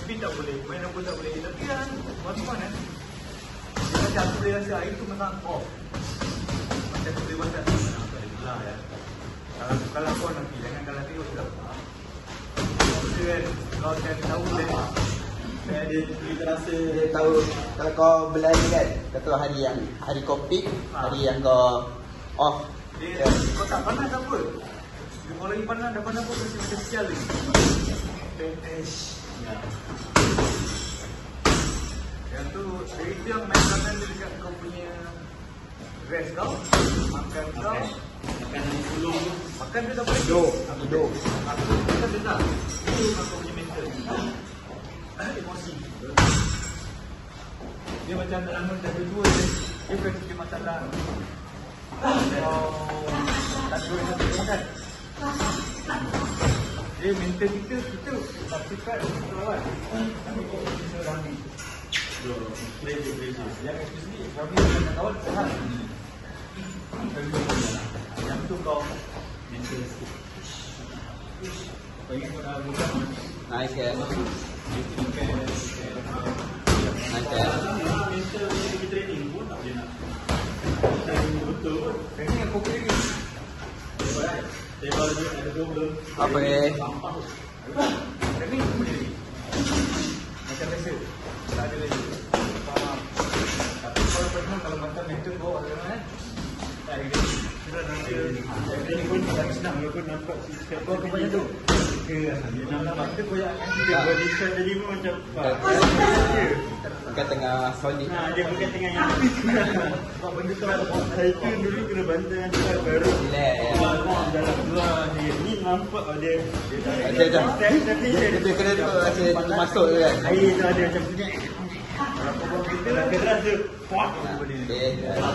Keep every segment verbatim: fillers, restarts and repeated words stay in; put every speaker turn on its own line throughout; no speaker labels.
speed tak boleh, main apa tak boleh. Tapi kan, one-one kan. Dia macam aku boleh rasa air tu memang off. Macam aku boleh rasa, ah, tak boleh lah ya. Kalau, kalau kau nanti, jangan kalau tengok sudah. Maksudnya kan, kau akan tahu dia. Dia, dia, dia rasa,
Dia tahu kalau kau berlari kan, kau tahu hari yang hari kau peak, hari yang kau off.
dia, kau tak panas apa. Dia kalau lagi panas, dah panas pun masih macam sial lagi. Finish. Ya. Yang tu, dari itu yang main peranan dia dekat kau punya rest kau, makan kau.
Makan yang sulung tu.
Makan dia tak boleh.
Hidup, hidup.
Makan dia tak. Itu memang kau punya mental. Emosi. Dia macam dalam mental dua je. Dia bukan sikit masalah. Kau tak dua yang satu makan. Dia mental kita, kita tak cepat untuk lawan. Tapi kau bisa rami.
Pressure, pressure.
Yang especially rami dengan kawan sehat. Yang tu kau
Mental sikit.
kau ingat kau dah bukan.
Nice kan? Nice kan?
Mental pergi training pun tak boleh nak. Training betul pun.
Ini yang kau kira.
Tebal dia ada problem.
Apa ni?
Sampah.
Ini semua dia. Macam biasa. Tak ada lagi. Faham. Tapi kalau pernah kalau macam mental kau ada kan? Tak ada. Sudah nanti.
Training pun tak senang. Walaupun nampak sikap
Kau ke banyak tu?
dia nampak
Kita koyak kan?
dia body tadi pun macam
Kau tengah solid.
nah, dia bukan tengah yang
Sebab benda tu ada
saya tu dulu kena bantu dengan dia baru
Relax.
keluar dalam keluar dia ni nampak oh, dia
Macam macam
tapi
dia dia kena tu rasa tu masuk tu kan.
air tu ada macam punya
kalau kau buang kita
dia keras tu puak
Okey.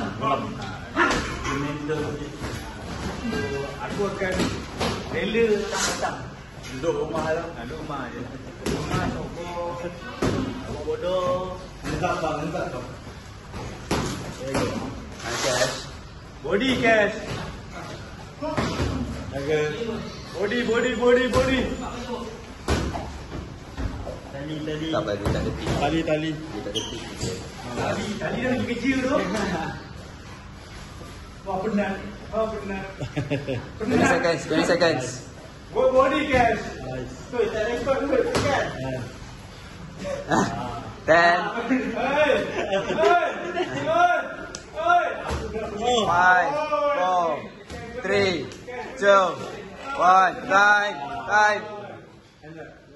mental
aku akan rela datang-datang. Duduk rumah lah. Nah, duduk rumah je. Rumah sokong. Abang bodoh.
enggak bang enggak tu
Nice cash.
Body cash.
jaga
Body, body, body, body.
tali tali
Tak apa dia tak ada tip.
tali tali
Dia tak ada tip.
Tadi, tadi dah lagi kecil tu. Wah, penat. Wah, penat.
twenty seconds, twenty seconds.
Go body cash.
nice
Tu, tak rekod tu kan?
ten,
Hei! Hei! Hei! Hei!
five, four, three, two, one. Time, time.